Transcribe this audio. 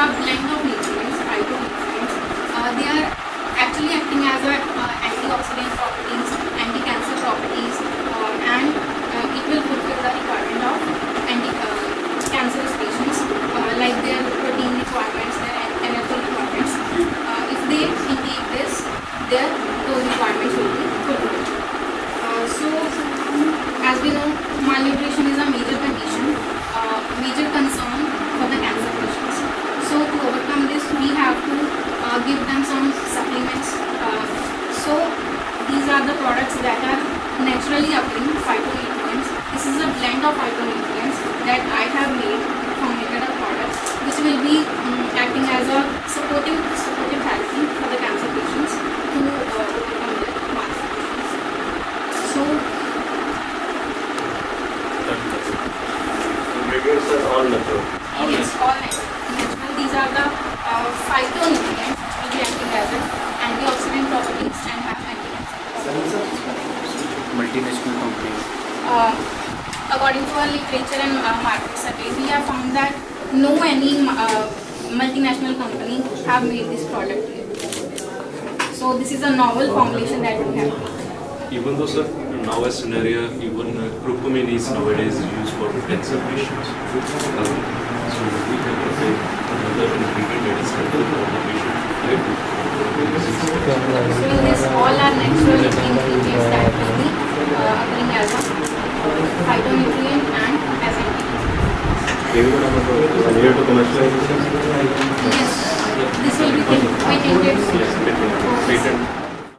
a blend of nutrients, phytonutrients. They are actually acting as a antioxidant properties, anti-cancer properties, and it will fulfill the requirement of cancerous patients, like their protein requirements, their energy requirements. If they intake this, those requirements will be fulfilled. So, as we know, malnutrition is a major condition, major concern for the cancer patients. So, to overcome this, we have to give them some supplements. So, these are the products that are naturally occurring phytonutrients. This is a blend of phytonutrients that I have made, formulated a product which will be acting as a supportive therapy for the cancer patients to overcome their malnutrition. So, ingredients are all natural. Yes, all natural. These are the phytonutrients which will be acting as an antioxidant properties and have anti-cancer. Multinational companies. According to our literature and market surveys, we have found that no any multinational company have made this product yet. So this is a novel formulation that we have. Even though, sir, now as scenario, even curcumin is nowadays used for cancer patients. So we have another ingredient that is helpful for the patient. So this all are natural ingredients that will be occurring as a phytonutrient and as anti-cancer. Maybe one year to commercialization? Yes.